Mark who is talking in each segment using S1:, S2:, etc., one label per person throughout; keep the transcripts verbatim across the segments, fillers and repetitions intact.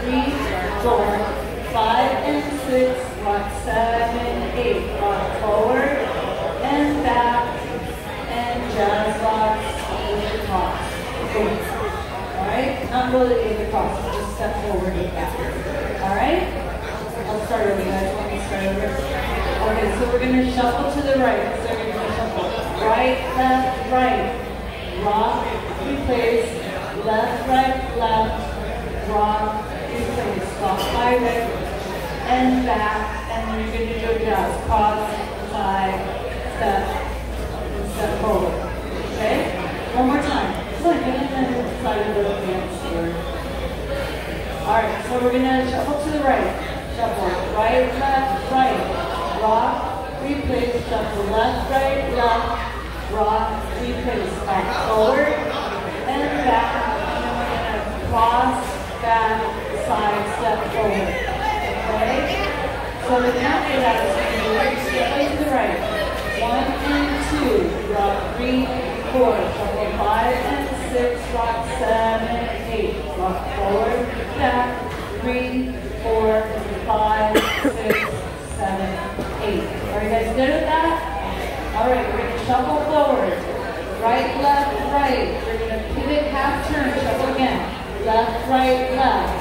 S1: three, four, five and six, rock seven, eight, rock forward and back, and jazz rocks with the cross. Eight. Alright? Not really in the cross, just step forward and back. Alright? I'll start over, you guys want me to start over? Okay, so we're going to shuffle to the right. So we're going to shuffle right, left, right. Rock, replace, left, right, left, rock, replace, rock, right, right, and back, and then you're going to do a jazz, cross, side, step, and step forward, okay? One more time. Come on, get in the side of the dance here. Alright, so we're going to shuffle to the right, shuffle, right, left, right, rock, replace, shuffle, left, right, left, rock, replace, back, forward, and back, and then we're going to cross, back, side, step forward, okay? So the count for that is going to be right, step to the right, one and two, rock, three, four, shuffle, five and six, rock, seven, eight, rock, forward, back, three, four, five, six, seven, eight. Are you guys good with that? All right, we're going to shuffle forward. Right, left, right. We're going to pivot, half turn, shuffle again. Left, right, left.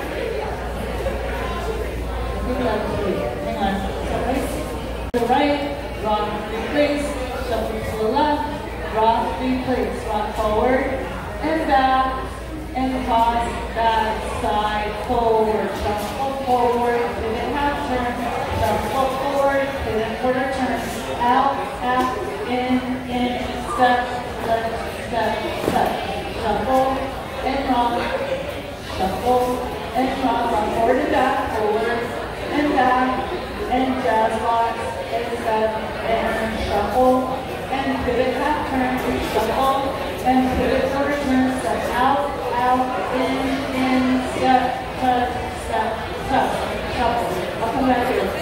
S1: Left, three. Hang on. Right. To the right, rock, replace, shuffle to the left, rock, replace, rock forward, and back, and cross, back, side, forward, shuffle forward, pivot, half turn, shuffle forward, pivot, quarter turn. Out, out, in, in, step, left, step, step, shuffle, and rock, shuffle, and rock, rock forward and back, forward, and back, and jazz rocks, and step, and shuffle, and pivot, half turn, shuffle, and pivot, quarter turn, step, out, out, in, in, step, touch, step, touch, shuffle. I'll come back here.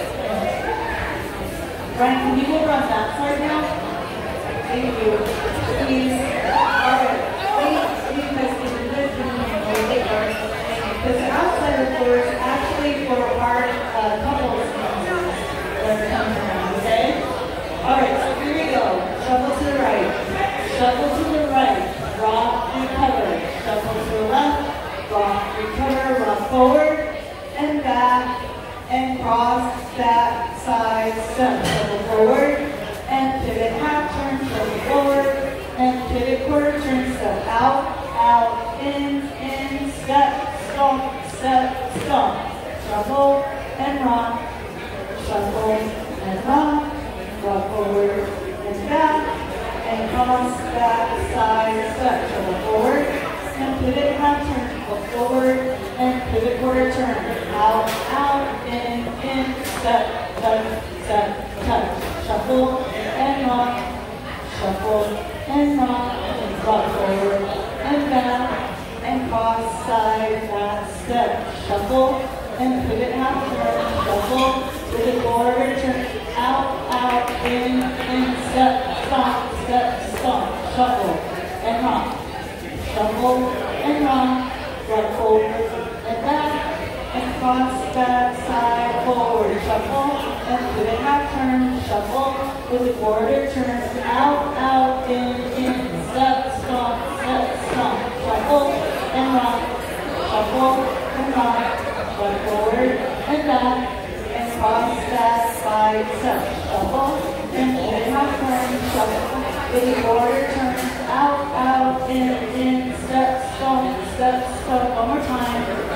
S1: Brian, can you go run that side now? Thank you. Please. Alright. Please, you guys can do this and you can Because outside the floor is actually for our uh, couples that are coming around, okay? Alright, so here we go. Shuffle to the right. Shuffle to the right. Rock, recover. Shuffle to the left. Rock, recover. Rock forward and back. And cross, back, side, step, shuffle forward, and pivot, half turn, shuffle forward, and pivot, quarter turn, step out, out, in, in, step, stomp, step, stomp, shuffle, and rock, shuffle, and rock, rock forward, and back, and cross, back, side, step, shuffle forward, and pivot, half turn, shuffle forward, and pivot, quarter turn, out, out, in, in, step, touch, step, touch, shuffle, and rock, shuffle, and rock, and rock forward, and back, and cross, side, back, step, shuffle, and pivot, half turn, shuffle, pivot, forward, turn, out, out, in, in, step, stomp, step, stomp, shuffle, and rock, shuffle, and rock, rock forward, and back, and cross, back, side, forward, shuffle, and pivot, half turn, shuffle, with a quarter turn, out, out, in, in, step, stomp, step, stomp, shuffle, and rock, shuffle, and rock, rock forward, and back, and cross, back, side, step, shuffle, and pivot, half turn, shuffle, with a quarter turn, out, out, in, in, step, stomp, step, stomp, one more time.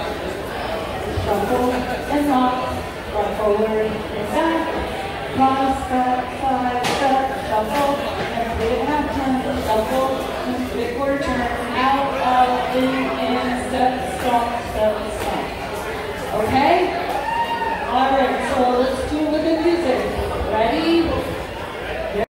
S1: Shuffle and rock, rock forward and back, cross, back, side, step, shuffle, and pivot, half turn, shuffle, and pivot, quarter turn, out,